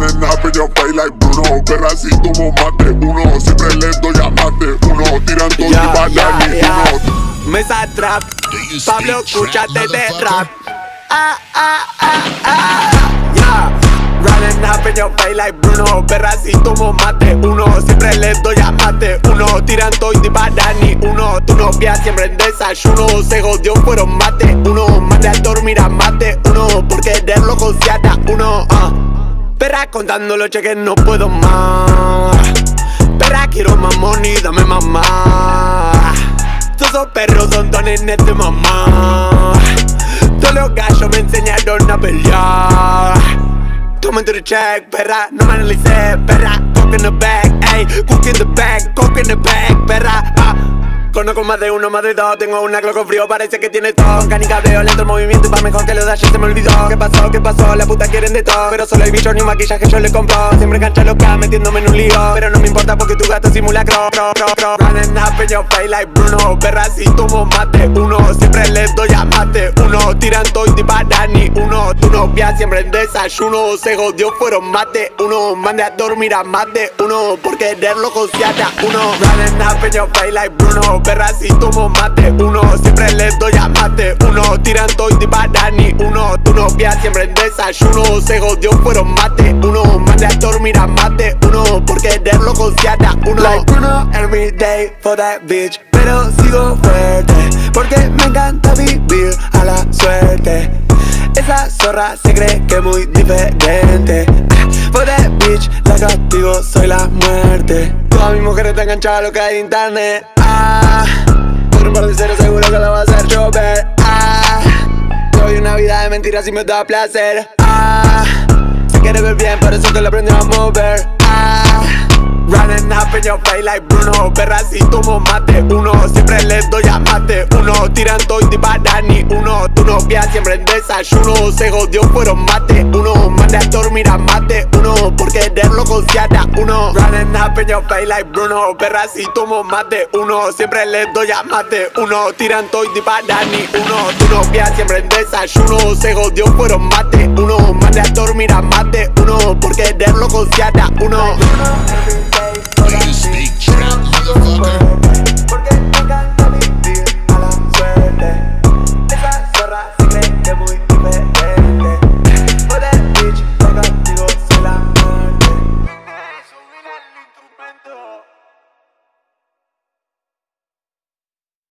Running up in your face like Bruno. Perra así como mate uno. Siempre le doy a mate uno. Tiran todo y Badani uno. Mesa trap, Pablo, escúchate de rap. Running up in your face like Bruno. Perra así como mate uno. Siempre le doy a mate uno. Tiran todo y Badani uno. Tu novia siempre en desayuno. Se jodió, fueron mate uno. Mande a dormir a mate uno. Por quererlo joseada uno. Perra contando los cheques no puedo más. Perra quiero más money, dame mamá. Todos esos perros son dones de mamá. Todos los gallos me enseñaron a pelear. Toma to the check, perra, no me analicé, perra. Coke in the bag, ayy, cook in the bag, coke in the bag, perra. Conozco más de uno, más de dos. Tengo una Glock con frío, parece que tiene todo. Canica veo lento el movimiento y pa' mejor que lo de ayer se me olvidó. ¿Qué pasó? ¿Qué pasó? La puta quieren de todo. Pero solo hay bichos ni un maquillaje yo le compro. Siempre cancha loca metiéndome en un lío. Pero no me importa porque tu gato simula Running up in your face like Bruno. Perra así tomo mate uno. Siempre les doy a mate uno. Tiran todo y Badani uno. Tu novia siempre en desayuno. Se jodió, fueron mate uno. Mande a dormir a mate uno. Por quererlo joseada uno. Running up in your face like Bruno. Perra así tomo mate uno. Siempre les doy a mate uno. Tiran todo y Badani uno. Tu novia siempre en desayuno. Se jodió, fueron mate uno. Mande a dormir a mate uno. Por quererlo joseada uno. Like Bruno every day for that bitch. Pero sigo fuerte porque me encanta vivir a la suerte. Esa zorra se cree que es muy diferente. For that bitch, la castigo, soy la muerte. Todas mis mujeres están enganchadas a lo que hay en internet. Por un par de ceros seguro que la va a hacer chover. Soy una vida de mentiras y me da placer. Se quiere ver bien, por eso que lo aprendió a mover. Running up in your face like Bruno. Perra así tomo mate uno. Siempre les doy a mate uno. Tiran todo y Badani uno. Tu novia siempre en desayuno. Se jodió, fueron mate uno. Mande a dormir a mate uno. Por quererlo joseada uno. Running up in your face like Bruno. Perra así tomo mate uno. Siempre les doy a mate uno. Tiran todo y Badani uno. Tu novia siempre en desayuno. Se jodió, fueron mate uno. Mande a dormir a mate uno. Por quererlo joseada uno.